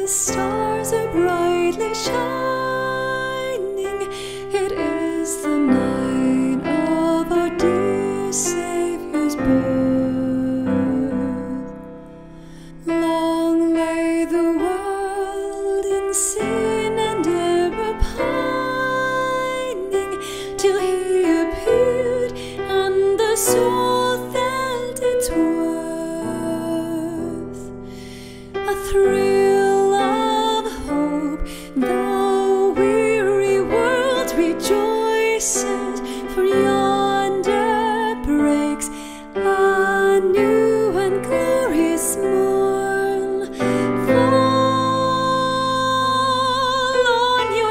stars are brightly shining. It is the night of our dear Saviour's birth. Long lay the world in sin and error pining, till He appeared and the soul felt its worth. A thrill of hope, the weary world rejoices, for yonder breaks a new and glorious morn. Fall on your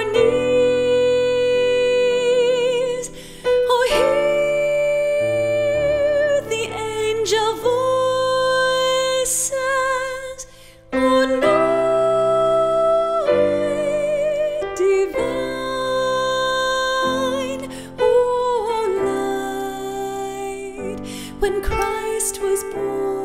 knees, oh, hear the angel voices, oh, night divine, oh, light, when Christ was born.